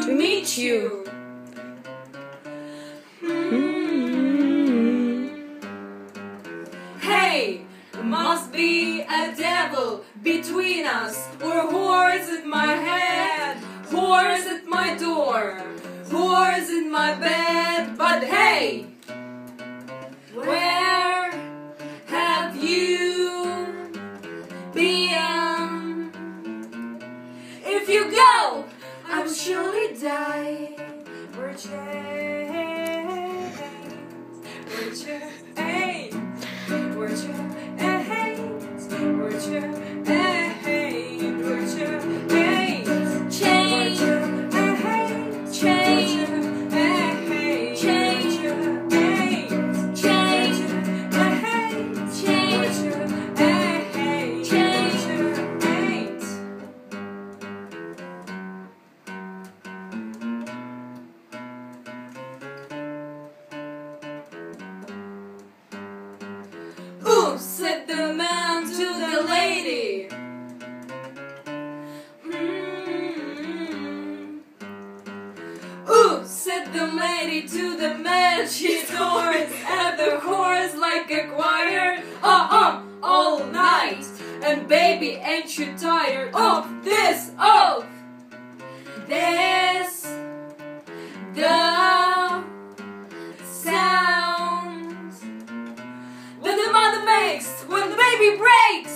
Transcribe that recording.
to meet you. Hey, there must be a devil between us, or whores at my head, whores at my door, whores in my bed. But hey, where have you been? If you go, I will surely die. We're chained, we're chained, we're chained, we're chained, we're chained, chained, ooh, said the man to the lady. Ooh, said the lady to the man. She's horse and the horse like a choir. All night. And baby, ain't you tired of this? Of this? The sound that the mother makes when the baby breaks.